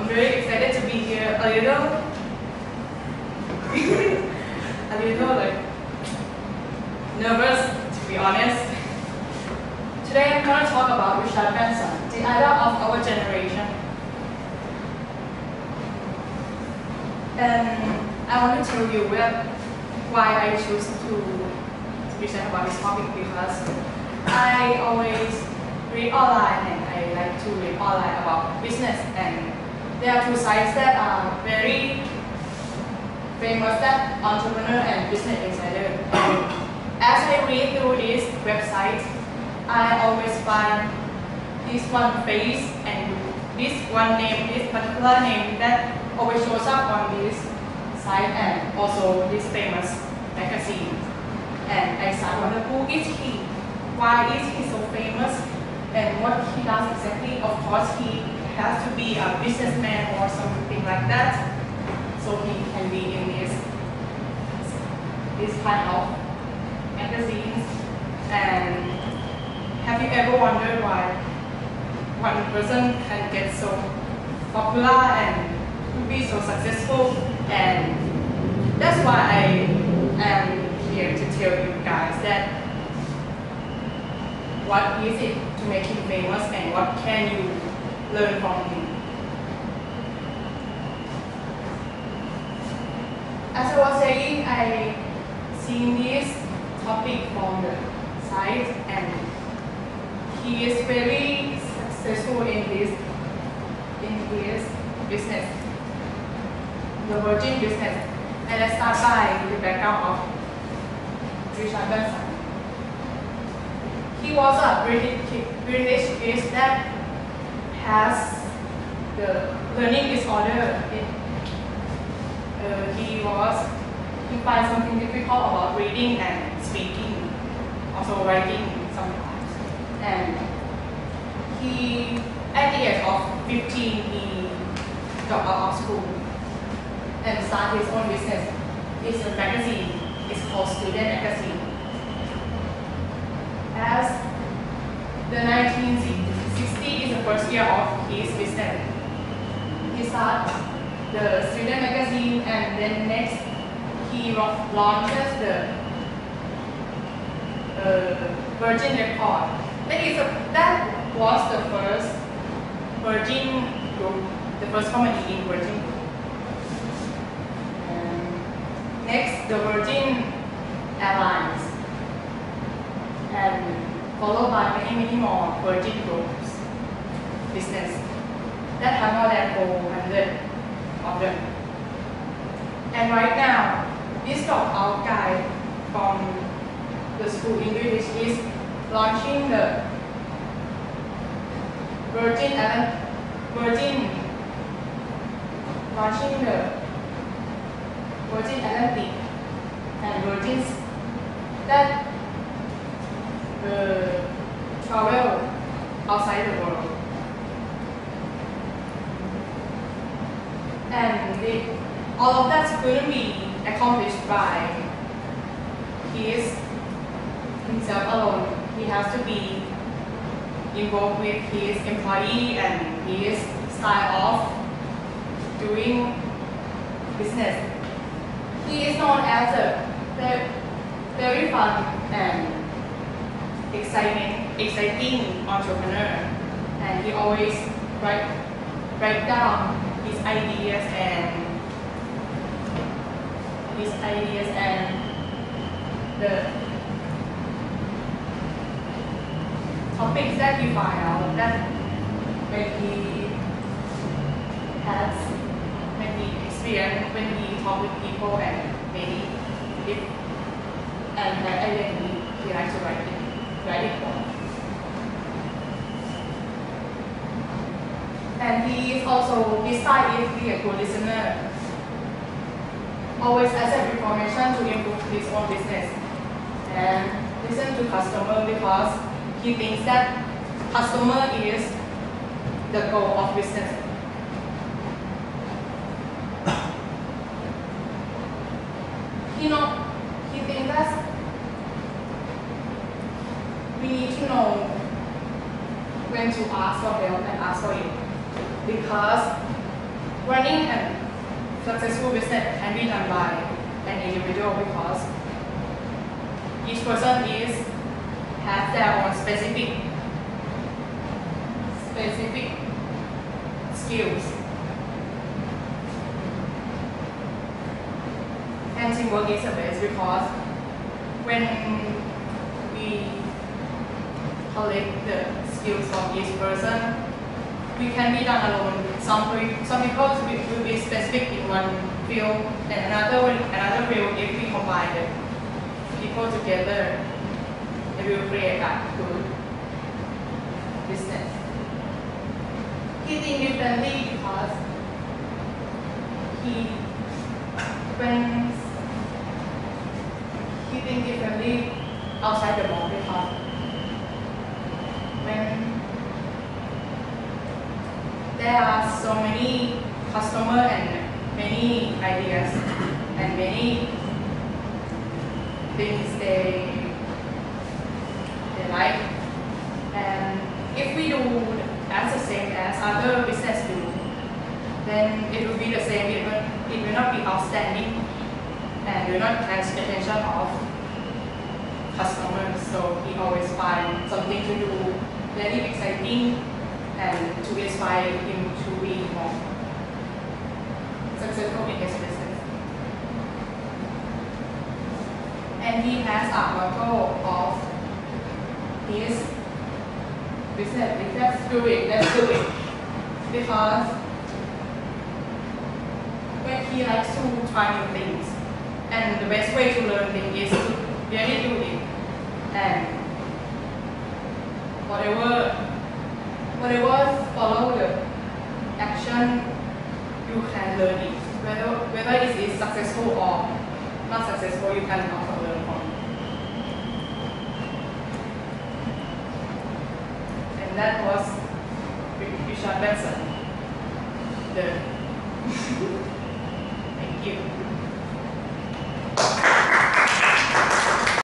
very excited to be here. A little like nervous, to be honest. Today I'm going to talk about Richard Branson, the idol of our generation. And I want to tell you why I choose to present about this topic, because I always read online and I like to read online about business, and there are two sites that are very famous, that Entrepreneur and Business Insider. And as I read through this website, I always find this one phrase and this one name, this particular name that always shows up on this site and also this famous magazine. And I start wonder, who is he? Why is he so famous? And what he does exactly? Of course, he has to be a businessman or something like that, so he can be in this kind of magazines. And have you ever wondered why one person can get so popular and be so successful? And that's why I am here to tell you guys that what is it to make him famous and what can you learn from him. As I was saying, I seen this topic from the site, and he is very successful in his business, the Virgin business. And let's start by the background of Richard Branson. He was a British kid that has the learning disorder. He finds something difficult about reading and speaking, also writing sometimes. And he, at the age of 15, he dropped out of school and started his own business. It's a magazine. It's called Student Magazine. As the 1960 is the first year of his business, he started the Student Magazine, and then next he launches the Virgin Record. That was the first Virgin Group, the first company in Virgin Group. Next, the Virgin Airlines, and followed by many more Virgin Groups business that have more than 400 of them. And right now, this dropout guy from the school in British is launching the Virgin Atlantic and Virgins that travel outside the world. And all of that couldn't be accomplished by himself alone. He has to be involved with his employee and his style of doing business. He is known as a very fun and exciting entrepreneur, and he always write down his ideas and the topics that he find out that when he experience, when he talk with people, and maybe and that identity, he likes to write it down. And he is also, besides being a good listener, always accept information to improve his own business and listen to customer, because he thinks that customer is the goal of business. He thinks that we need to know when to ask for help and ask for it, because running a successful business can be done by an individual because each person has their own specific skills. And teamwork is the best because when we collect the skills from each person, we can be done alone. Some people will be specific in one field, and another field. If we combine the people together, it will create a good business. He thinks differently because when he thinks differently outside the box because when there are so many customers and many ideas and many things they like, and if we do as the same as other business do, then it will be the same. It will not be outstanding and will not catch the attention of customers. So he always find something to do very exciting and to inspire him to be more successful in his business. And he has a motto of his business: let's do it. Because when he likes to try new things, and the best way to learn things is to really do it. And whatever follow the action, you can learn it. Whether it is successful or not successful, you can also learn from it. And that was Richard Branson. Thank you.